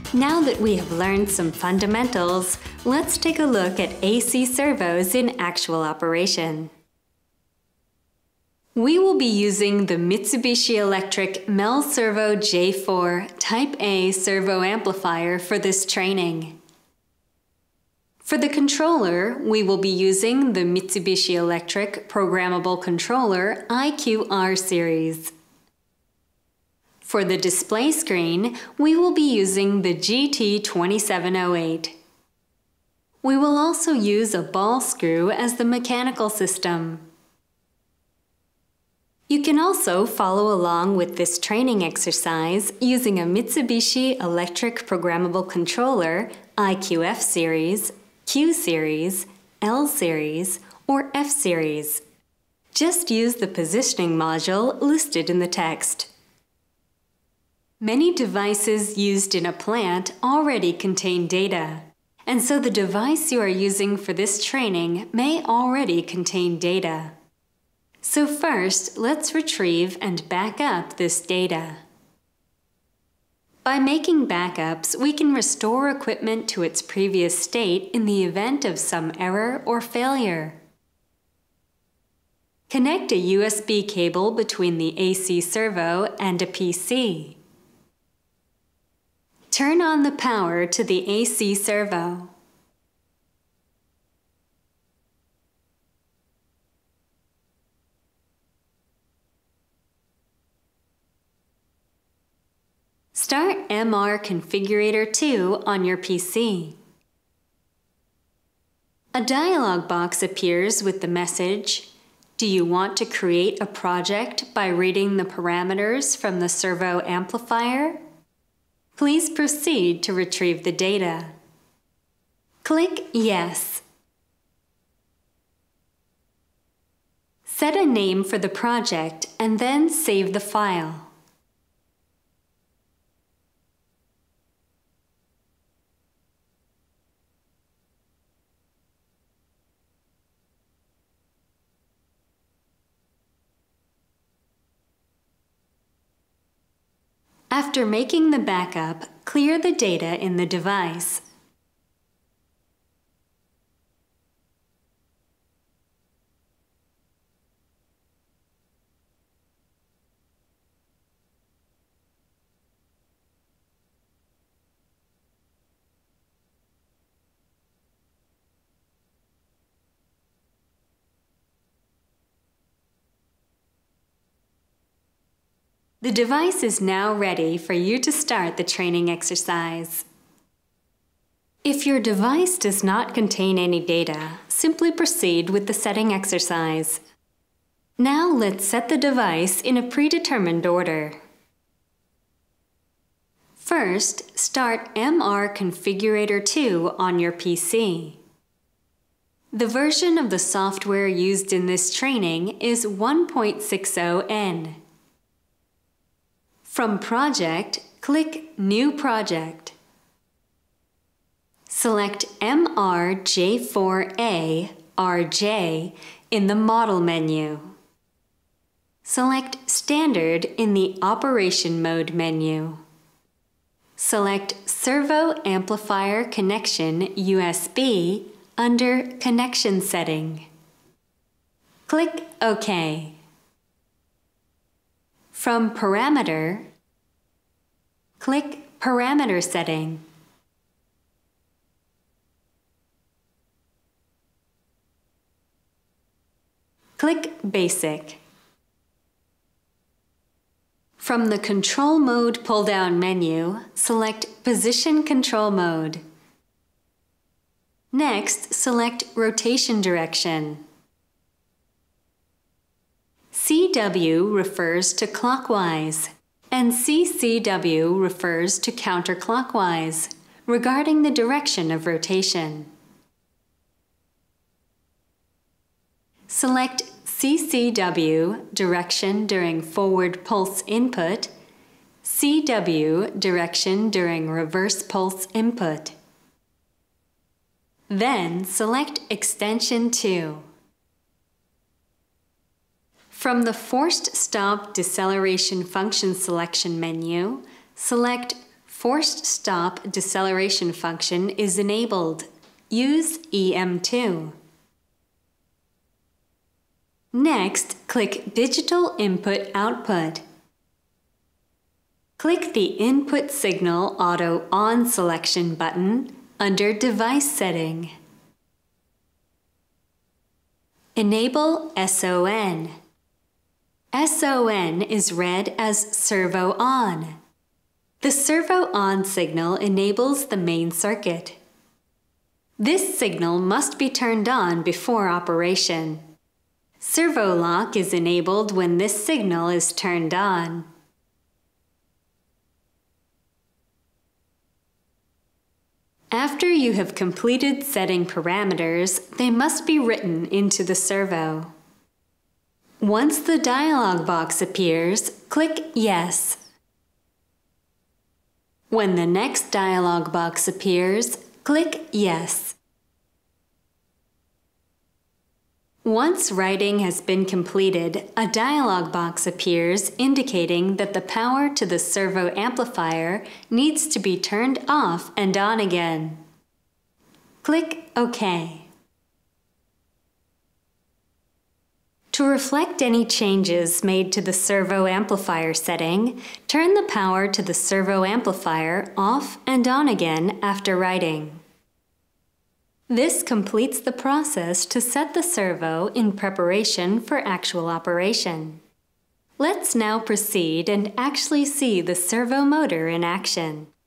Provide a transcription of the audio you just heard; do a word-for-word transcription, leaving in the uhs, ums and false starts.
Now that we have learned some fundamentals, let's take a look at A C servos in actual operation. We will be using the Mitsubishi Electric Mel Servo J four Type A servo amplifier for this training. For the controller, we will be using the Mitsubishi Electric Programmable Controller I Q R series. For the display screen, we will be using the G T twenty-seven oh eight. We will also use a ball screw as the mechanical system. You can also follow along with this training exercise using a Mitsubishi Electric Programmable Controller I Q F series, Q series, L series, or F series. Just use the positioning module listed in the text. Many devices used in a plant already contain data, and so the device you are using for this training may already contain data. So first, let's retrieve and back up this data. By making backups, we can restore equipment to its previous state in the event of some error or failure. Connect a U S B cable between the A C servo and a P C. Turn on the power to the A C servo. Start M R Configurator two on your P C. A dialog box appears with the message, "Do you want to create a project by reading the parameters from the servo amplifier?" Please proceed to retrieve the data. Click Yes. Set a name for the project and then save the file. After making the backup, clear the data in the device. The device is now ready for you to start the training exercise. If your device does not contain any data, simply proceed with the setting exercise. Now let's set the device in a predetermined order. First, start M R Configurator two on your P C. The version of the software used in this training is one point six oh N. From Project, click New Project. Select M R J four A R J in the Model menu. Select Standard in the Operation Mode menu. Select Servo Amplifier Connection U S B under Connection Setting. Click OK. From Parameter, click Parameter Setting. Click Basic. From the Control Mode pull-down menu, select Position Control Mode. Next, select Rotation Direction. C W refers to clockwise, and C C W refers to counterclockwise, regarding the direction of rotation. Select C C W, direction during forward pulse input, C W, direction during reverse pulse input. Then select Extension two. From the Forced Stop Deceleration Function Selection menu, select Forced stop deceleration function is enabled. Use E M two. Next, click Digital Input Output. Click the Input Signal Auto On selection button under Device Setting. Enable S O N. S O N is read as Servo On. The Servo On signal enables the main circuit. This signal must be turned on before operation. Servo lock is enabled when this signal is turned on. After you have completed setting parameters, they must be written into the servo. Once the dialog box appears, click Yes. When the next dialog box appears, click Yes. Once writing has been completed, a dialog box appears indicating that the power to the servo amplifier needs to be turned off and on again. Click OK. To reflect any changes made to the servo amplifier setting, turn the power to the servo amplifier off and on again after writing. This completes the process to set the servo in preparation for actual operation. Let's now proceed and actually see the servo motor in action.